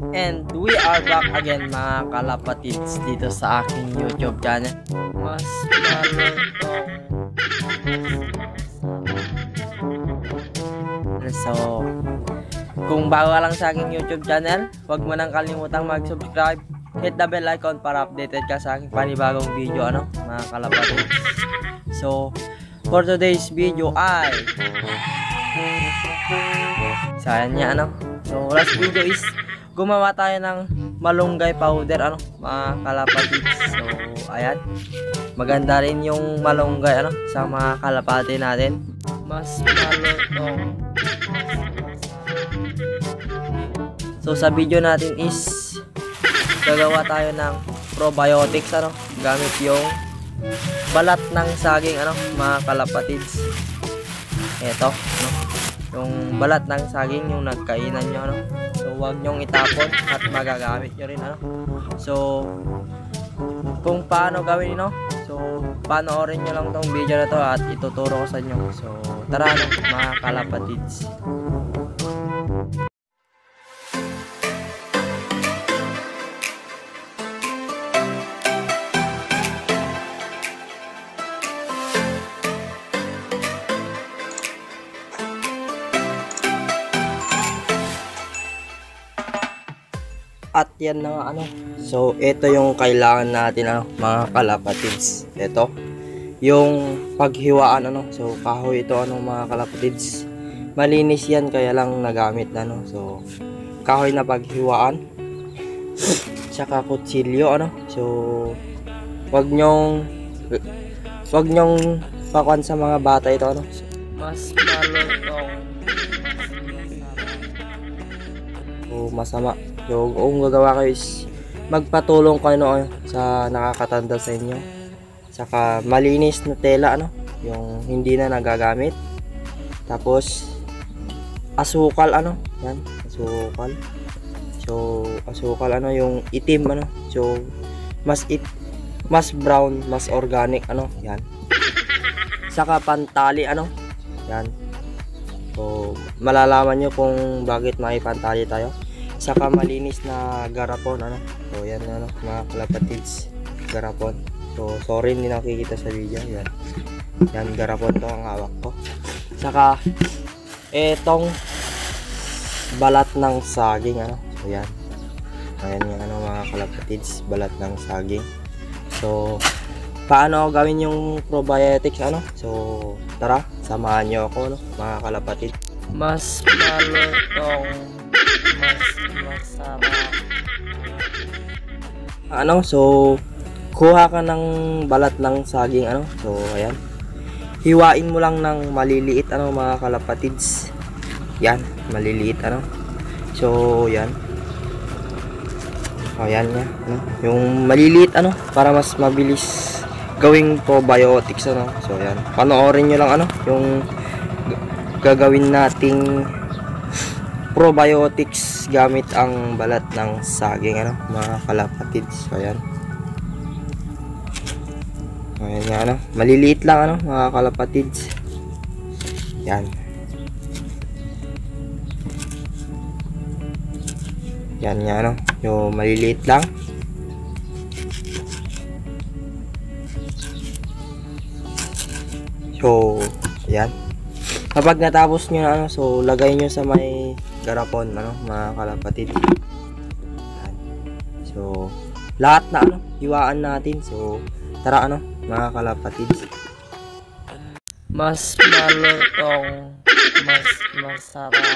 And we are back again mga kalapatids dito sa aking YouTube channel. Mas malutong. So, kung bago ka lang sa aking YouTube channel, huwag mo nang kalimutang mag-subscribe. Hit the bell icon para updated ka sa aking panibagong video, mga kalapatids. So, for today's video ay sayang niya, So, last video is gumawa tayo ng malunggay powder, mga kalapatids. So, ayan. Maganda rin yung malunggay, sa mga kalapati natin. Mas malutong. So, sa video natin is gagawa tayo ng probiotics, gamit yung balat ng saging, mga kalapatids. Ito, yung balat ng saging, yung nagkainan nyo, So, huwag nyong itapon at magagamit nyo rin, So, kung paano gawin, So, panoorin nyo lang tong video na to at ituturo ko sa inyo. So, tara, mga kalapatids. At yan na nga, So, ito yung kailangan natin, mga kalapatids. Ito, yung paghiwaan, So, kahoy ito, mga kalapatids. Malinis yan, kaya lang nagamit na, So, kahoy na paghiwaan. Tsaka kutsilyo, So, wag nyong pakuan sa mga bata ito, So, mas malutong. So, masama. So, kung gagawa kayo is magpatulong kayo sa nakakatanda sa inyo. Saka malinis na tela, yung hindi na nagagamit. Tapos asukal, yan, asukal. So, asukal, yung itim, So, mas brown, mas organic, yan. Saka pantali, yan. So, malalaman nyo kung bakit may pantali tayo. Saka malinis na garapon, So, yan, mga kalapatids, garapon. So, sorry, hindi nakikita sa video. Yan. Yan, garapon to ang hawak ko. Saka, etong balat ng saging, So, yan. Ayan yan, mga kalapatids, balat ng saging. So, paano gawin yung probiotics, So, tara, samahan nyo ako, mga kalapatids. Mas malutong. Mas masarap. So, kuha ka ng balat ng saging, So, ayan. Hiwain mo lang ng maliliit, mga kalapatids. Yan, maliliit, So, yan. O, yan niya, Yung maliliit, para mas mabilis gawing probiotics, So, yan. Panoorin nyo lang, yung gagawin nating probiotics gamit ang balat ng saging, mga kalapatids. So, ayan. Ayan nga, maliliit lang, mga kalapatids. Yan. Yan nga, yung maliliit lang. So, ayan. Kapag natapos nyo na, so, lagay nyo sa may garapon, mga kalapatid. So, lahat na, hiwaan natin. So, tara, mga kalapatid. Mas malutong, mas masarap,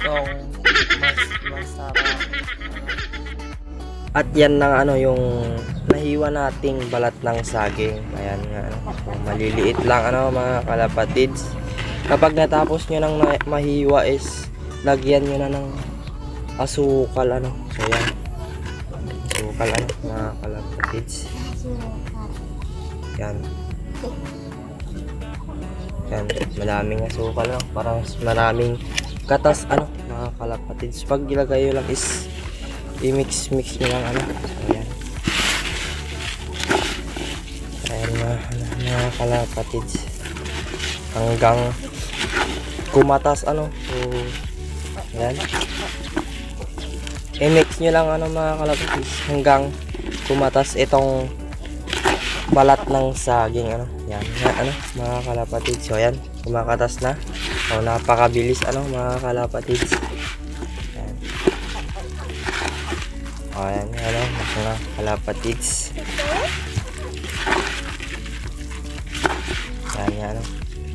malutong, mas masarap. At yan na ano yung nahiwa nating balat ng saging. Ayan nga ano. So, maliliit lang ano mga kalapatids. Kapag natapos nyo ng mahiwa is lagyan nyo na ng asukal ano. So yan. Asukal ano mga kalapatids. Yan. Yan. Maraming asukal ano. Parang maraming katas ano mga kalapatids. Pag ilagay nyo lang is i-mix nyo lang ano. So yan. Ayan mga kalapatids. Hanggang kumatas ano. So yan. I-mix nyo lang ano mga kalapatids hanggang kumatas itong balat ng saging ano. Yan ano mga kalapatids. So yan, kumakatas na. So napakabilis ano mga kalapatids. Yan. O yan ano mga kalapatids. Yan ano.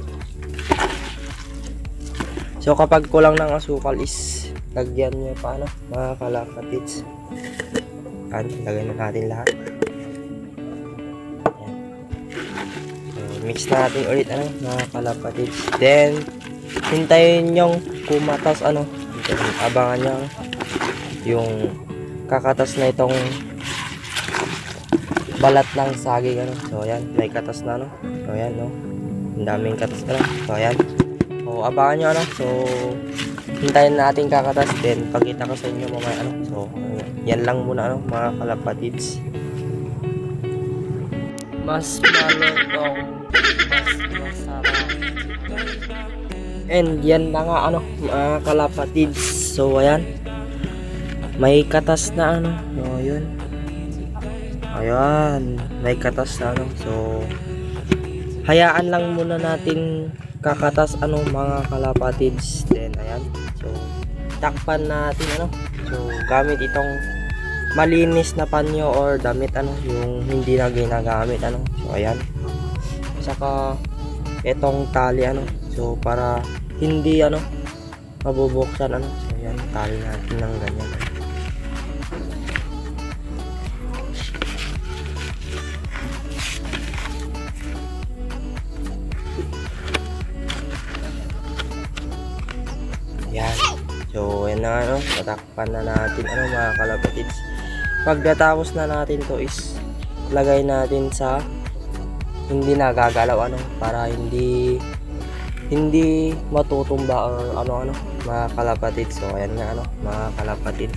So kapag kulang ng asukal is lagyan nyo pa ano mga kalapatids. Yan, lagyan na natin lahat. Yan. So, mix natin ulit ano mga kalapatids. Then hintayin nyong kumatas ano. Then, abangan nyo yung kakatas na itong balat ng saging ano. So yan, may katas na ano. So yan no. Ang daming katas ano. So yan. So, abangan nyo ano. So, hintayin natin kakatas. Then, pagkita ko sa inyo mamaya ano. So, yan lang muna ano, mga kalapatids. Mas malutong, mas masarap. And, yan na nga ano, mga kalapatids. So, ayan. May katas na ano. So, yun. Ayan. May katas na ano. So, hayaan lang muna natin kakatas ano mga kalapatids. Then ayan, so takpan natin ano. So gamit itong malinis na panyo or damit ano, yung hindi na ginagamit ano. So ayan, saka itong tali ano, so para hindi ano mabubuksan ano. So ayan, tali natin ng ganyan. Yan. So, yan na ano. Tatakpan na natin ano mga kalapatids. Pagkatapos na natin to is lagay natin sa hindi nagagalaw ano. Para hindi matutumba or ano mga kalapatids. So, ayan nga ano mga kalapatids.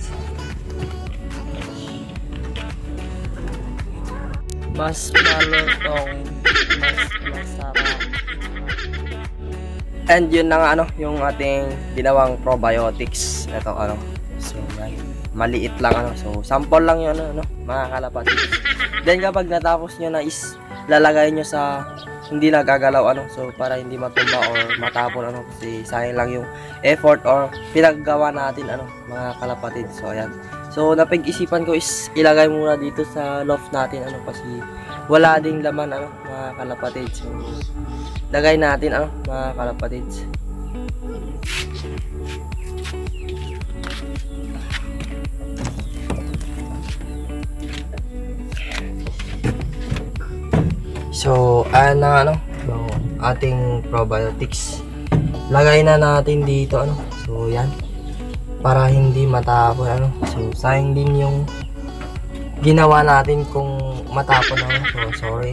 Mas malutong, mas masarap. And yun na nga ano, yung ating ginawang probiotics. Ito ano. So yan. Maliit lang ano. So sample lang yun ano, mga kalapatids. Then kapag natapos nyo na is lalagay nyo sa hindi nagagalaw ano. So para hindi matumba or matapon ano. Kasi sayang lang yung effort or pinaggawa natin ano, mga kalapatids. So ayan. So napag-isipan ko is ilagay muna dito sa loft natin ano. Kasi wala ding laman ano, mga kalapatids. So lagay natin ano mga kalapatids. So ayan na ano yung ating probiotics. Lagay na natin dito ano. So yan, para hindi matapon ano. So sayang din yung ginawa natin kung matapon ano. So sorry.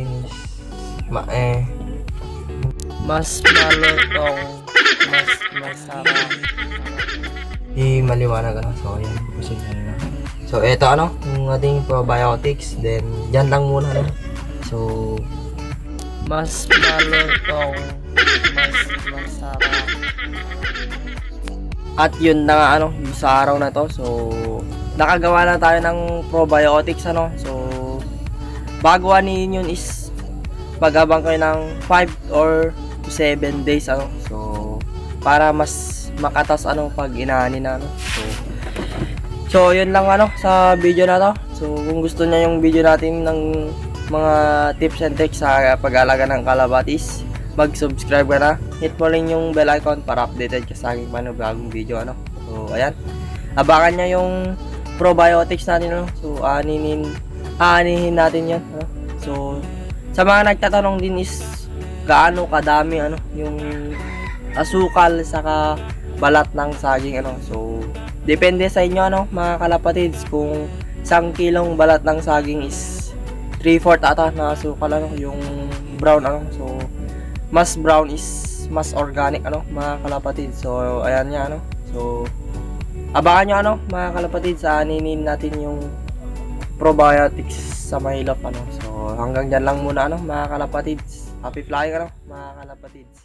Mas malutong, mas masarap. Maliwanag ano. So ayan, so ito ano yung ating probiotics. Then yan lang muna ano. So mas malutong, mas masarap. At yun na nga ano, sa araw na to. So nakagawa na tayo ng probiotics ano. So bago anin yun is pag-abang kayo ng 5 or 7 days ano. So para mas makatas ano pag inaani na ano. So yun lang ano sa video na to. So kung gusto niya yung video natin ng mga tips and tricks sa pag-alaga ng kalabatis, mag-subscribe ka na. Hit mo rin yung bell icon para updated ka sa aking bagong video ano. So ayan, abangan niya yung probiotics natin, ano. So aanihin natin 'yan, ano. So sa mga nagtatanong din is gaano kadami ano yung asukal saka balat ng saging, ano. So depende sa inyo, ano, mga kalapatids, kung 1 kilong balat ng saging is 3/4 ata na asukal, ano, yung brown, ano. So mas brown is mas organic, ano, mga kalapatids. So ayan nga, ano. So abangan nyo, ano, mga kalapatids, aaninin natin yung probiotics sa mahilap, ano. So hanggang dyan lang muna, ano, mga kalapatids. Happy flying, ano, mga kalapatids.